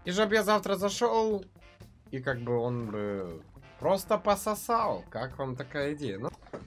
И чтоб я завтра зашел, и как бы он бы просто пососал. Как вам такая идея? Ну,